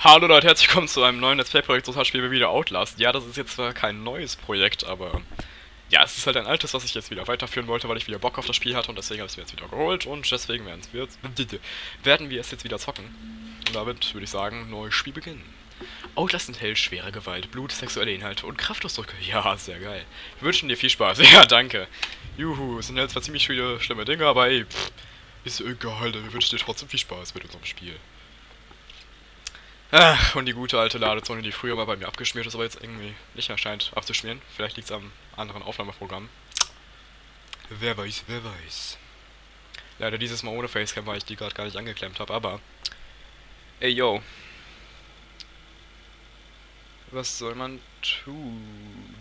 Hallo Leute, herzlich willkommen zu einem neuen Let's Play-Projekt. So spielen wir wieder Outlast. Ja, das ist jetzt zwar kein neues Projekt, aber ja, es ist halt ein altes, was ich jetzt wieder weiterführen wollte, weil ich wieder Bock auf das Spiel hatte und deswegen habe ich es mir jetzt wieder geholt und deswegen werden wir es jetzt wieder zocken. Und damit würde ich sagen, neues Spiel beginnen. Outlast enthält schwere Gewalt, Blut, sexuelle Inhalte und Kraftausdrücke. Ja, sehr geil. Wir wünschen dir viel Spaß. Ja, danke. Juhu, es sind jetzt zwar ziemlich viele schlimme Dinge, aber ey, ist egal, wir wünschen dir trotzdem viel Spaß mit unserem Spiel. Ach, und die gute alte Ladezone, die früher mal bei mir abgeschmiert ist, aber jetzt irgendwie nicht mehr scheint abzuschmieren. Vielleicht liegt es am anderen Aufnahmeprogramm. Wer weiß, wer weiß. Leider dieses Mal ohne Facecam, weil ich die gerade gar nicht angeklemmt habe, aber... Ey, yo. Was soll man tun?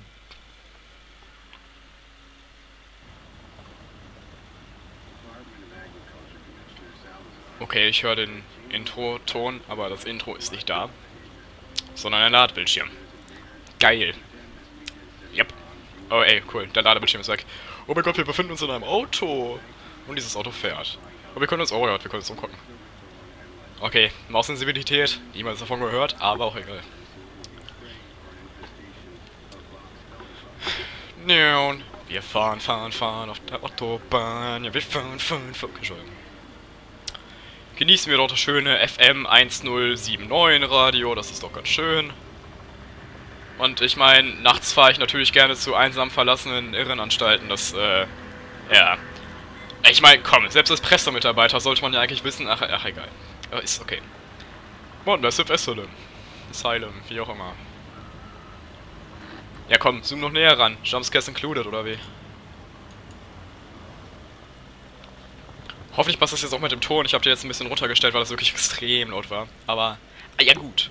Okay, ich höre den Intro-Ton, aber das Intro ist nicht da, sondern ein Ladebildschirm. Geil. Yep. Oh ey, cool, der Ladebildschirm ist weg. Oh mein Gott, wir befinden uns in einem Auto. Und dieses Auto fährt. Und wir können uns, oh ja, wir können uns umgucken. Okay, Maussensibilität, niemals davon gehört, aber auch egal. Wir fahren auf der Autobahn. Ja, wir fahren. Entschuldigung. Genießen wir doch das schöne FM 1079 Radio, das ist doch ganz schön. Und ich meine, nachts fahre ich natürlich gerne zu einsam verlassenen Irrenanstalten, das, ja. Ich meine, komm, selbst als Pressemitarbeiter sollte man ja eigentlich wissen, ach egal. Ist okay. Massive Asylum, wie auch immer. Ja komm, zoom noch näher ran. Jumpscares included, oder wie? Hoffentlich passt das jetzt auch mit dem Ton. Ich habe den jetzt ein bisschen runtergestellt, weil das wirklich extrem laut war. Aber, ja gut.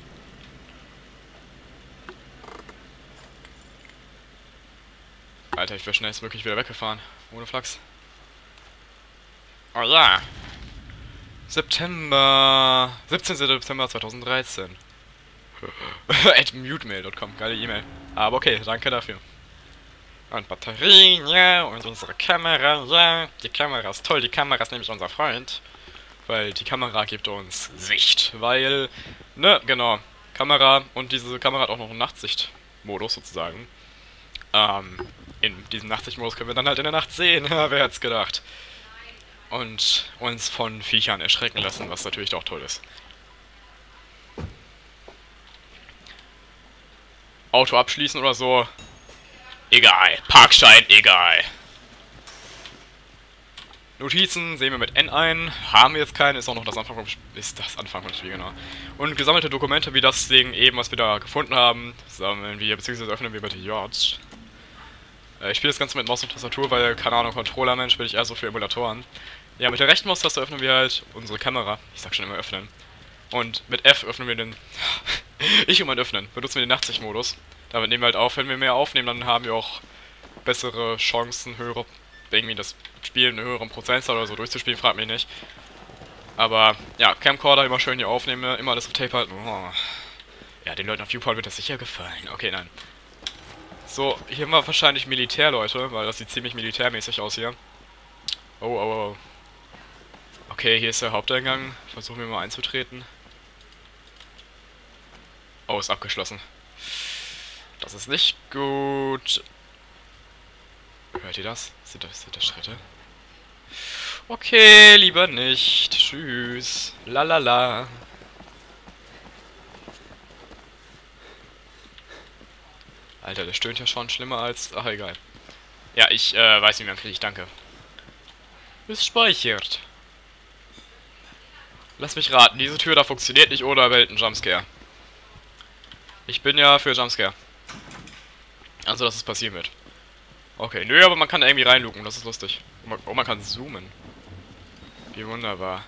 Alter, ich wäre schnellstmöglich wieder weggefahren. Ohne Flachs. Oh ja. 17. September 2013. at mutemail.com. Geile E-Mail. Aber okay, danke dafür. Und Batterien, ja, und unsere Kamera, ja. Die Kamera ist toll, die Kamera ist nämlich unser Freund. Weil die Kamera gibt uns Sicht. Weil, ne, genau. Kamera, und diese Kamera hat auch noch einen Nachtsichtmodus sozusagen. In diesem Nachtsichtmodus können wir dann halt in der Nacht sehen. Wer hätte es gedacht. Und uns von Viechern erschrecken lassen, was natürlich auch toll ist. Auto abschließen oder so. Egal. Parkschein, egal. Notizen sehen wir mit N ein. Haben wir jetzt keine, ist auch noch das Anfang vom Spiel, genau. Und gesammelte Dokumente wie das Ding eben, was wir da gefunden haben, sammeln wir, beziehungsweise öffnen wir bitte J. Ich spiele das Ganze mit Maus und Tastatur, weil, keine Ahnung, Controller-Mensch bin ich eher so für Emulatoren. Ja, mit der rechten Maustaste öffnen wir halt unsere Kamera. Ich sag schon immer öffnen. Und mit F öffnen wir den... ich immer öffnen. Benutzen wir den Nachtsichtmodus. Damit nehmen wir halt auf. Wenn wir mehr aufnehmen, dann haben wir auch bessere Chancen, höhere... irgendwie das Spiel in einer höheren Prozentzahl oder so durchzuspielen, fragt mich nicht. Aber, ja, Camcorder immer schön hier aufnehmen, immer alles auf Tape halten. Oh. Ja, den Leuten auf Viewport wird das sicher gefallen. Okay, nein. So, hier haben wir wahrscheinlich Militärleute, weil das sieht ziemlich militärmäßig aus hier. Oh. Okay, hier ist der Haupteingang. Versuchen wir mal einzutreten. Oh, ist abgeschlossen. Das ist nicht gut. Hört ihr das? Sind das Schritte? Okay, lieber nicht. Tschüss. Lalala. Alter, der stöhnt ja schon schlimmer als... Ach, egal. Ja, ich weiß, wie man kriegt. Danke. Ist speichert. Lass mich raten, diese Tür da funktioniert nicht ohne erwählten Jumpscare. Ich bin ja für Jumpscare. Also, dass es passieren wird. Okay, nö, aber man kann da irgendwie reinluken, das ist lustig. Oh, man kann zoomen. Wie wunderbar.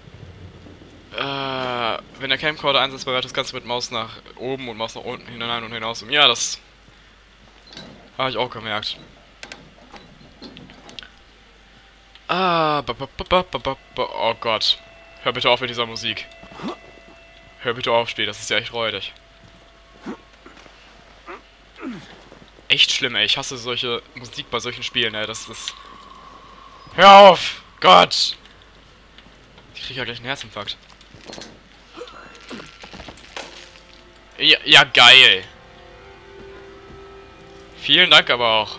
Wenn der Camcorder einsatzbereit ist, kannst du mit Maus nach oben und Maus nach unten hinein und hinaus. Ja, das habe ich auch gemerkt. Oh Gott. Hör bitte auf mit dieser Musik. Hör bitte auf, Spiel, das ist ja echt räudig. Echt schlimm, ey. Ich hasse solche Musik bei solchen Spielen, ey. Das ist... Hör auf! Gott! Ich krieg ja gleich einen Herzinfarkt. Ja, ja, geil. Vielen Dank aber auch.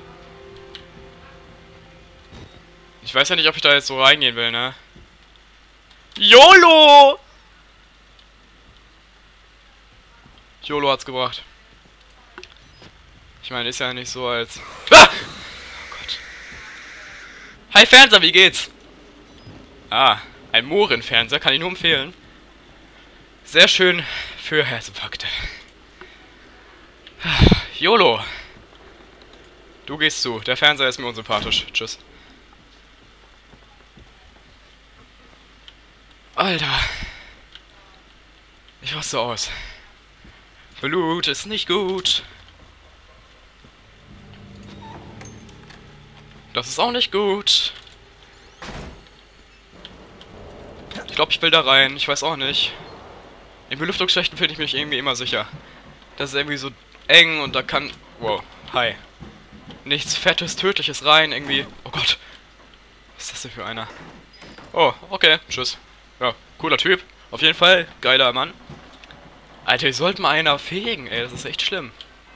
Ich weiß ja nicht, ob ich da jetzt so reingehen will, ne? YOLO! YOLO hat's gebracht. Ich meine, ist ja nicht so als... Ah! Oh Gott. Hi Fernseher, wie geht's? Ah, ein Mohrenfernseher, kann ich nur empfehlen. Sehr schön für Herzinfarkte. YOLO. Du gehst zu. Der Fernseher ist mir unsympathisch. Tschüss. Alter. Ich raste aus. Blut ist nicht gut. Das ist auch nicht gut. Ich glaube, ich will da rein. Ich weiß auch nicht. In Belüftungsschächten finde ich mich irgendwie immer sicher. Das ist irgendwie so eng und da kann... Wow. Hi. Nichts Fettes, Tödliches rein. Irgendwie... Oh Gott. Was ist das denn für einer? Oh, okay. Tschüss. Ja, cooler Typ. Auf jeden Fall. Geiler Mann. Alter, hier sollte mal einer fegen, ey. Das ist echt schlimm.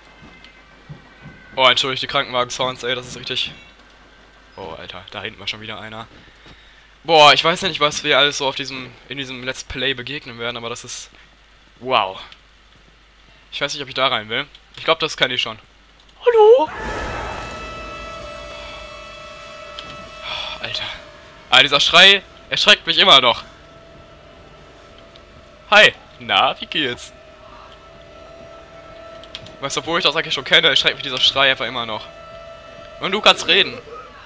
Oh, entschuldigt die Krankenwagen-Sounds, ey. Das ist richtig... Oh, Alter. Da hinten war schon wieder einer. Boah, ich weiß ja nicht, was wir alles so auf in diesem Let's Play begegnen werden, aber das ist... Wow. Ich weiß nicht, ob ich da rein will. Ich glaube, das kann ich schon. Hallo? Alter. Ah, dieser Schrei erschreckt mich immer noch. Hi. Na, wie geht's? Weißt du, obwohl ich das eigentlich schon kenne, erschreckt mich dieser Schrei einfach immer noch. Und du kannst reden.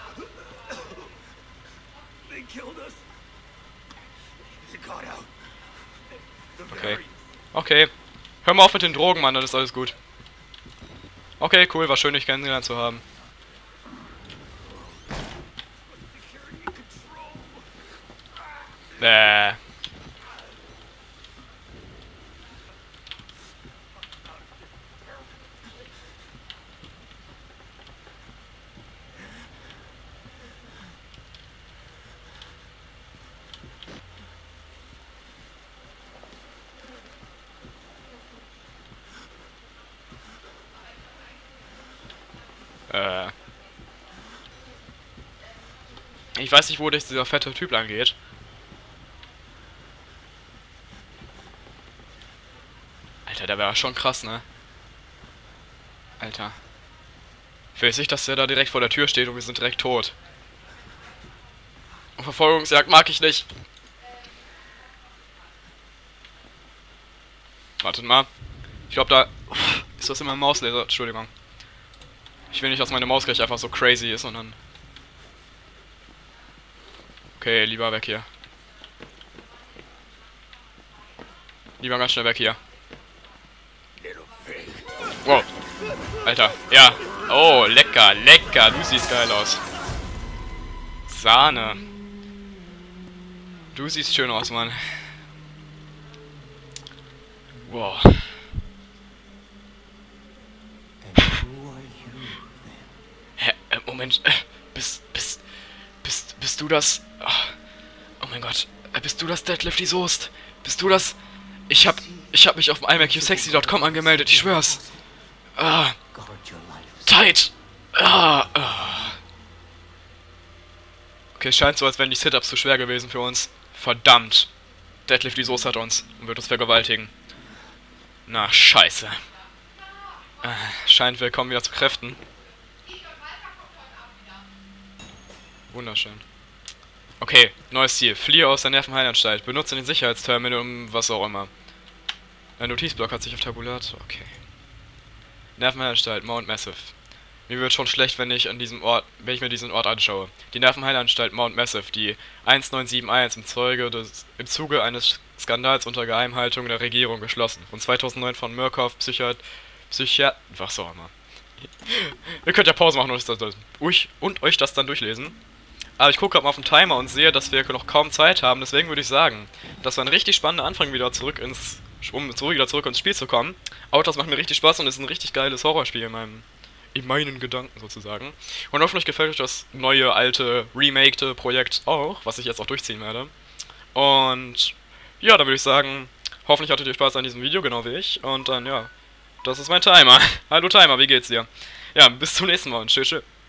Okay. Okay. Hör mal auf mit den Drogen, Mann, dann ist alles gut. Okay, cool, war schön, dich kennengelernt zu haben. Ich weiß nicht, wo dich dieser fette Typ lang geht. Alter, der wäre schon krass, ne? Alter. Ich weiß nicht, dass der da direkt vor der Tür steht und wir sind direkt tot. Und Verfolgungsjagd mag ich nicht. Wartet mal. Ich glaube, da ist was in meinem Mauslaser. Entschuldigung. Ich will nicht, dass meine Maus gleich einfach so crazy ist, sondern... Okay, lieber weg hier. Lieber ganz schnell weg hier. Wow. Alter, ja. Oh, lecker, lecker. Du siehst geil aus. Sahne. Du siehst schön aus, Mann. Wow. Hä, Moment. Bist du das... Oh mein Gott. Bist du das Deadlift die Soest? Bist du das... Ich hab mich auf imaqsexy.com angemeldet, ich schwör's. Tight. Okay, es scheint so, als wären die Sit-Ups zu schwer gewesen für uns. Verdammt. Deadlift die Soest hat uns und wird uns vergewaltigen. Na, scheiße. Scheint, wir kommen wieder zu Kräften. Wunderschön. Okay, neues Ziel. Fliehe aus der Nervenheilanstalt. Benutze den Sicherheitsterminal um was auch immer. Ein Notizblock hat sich auf Tabulat. Okay. Nervenheilanstalt, Mount Massive. Mir wird schon schlecht, wenn ich mir diesen Ort anschaue. Die Nervenheilanstalt Mount Massive, die 1971 im Zuge eines Skandals unter Geheimhaltung der Regierung geschlossen und 2009 von Murkoff was auch immer. Ihr könnt ja Pause machen und euch das dann durchlesen. Aber ich gucke gerade mal auf den Timer und sehe, dass wir noch kaum Zeit haben. Deswegen würde ich sagen, das war ein richtig spannender Anfang, um wieder zurück ins Spiel zu kommen. Outlast macht mir richtig Spaß und ist ein richtig geiles Horrorspiel in meinen Gedanken sozusagen. Und hoffentlich gefällt euch das neue, alte, remakte Projekt auch, was ich jetzt auch durchziehen werde. Und ja, da würde ich sagen, Hoffentlich hattet ihr Spaß an diesem Video, genau wie ich. Und dann, ja, das ist mein Timer. Hallo Timer, wie geht's dir? Ja, bis zum nächsten Mal und tschüss. Tschüss.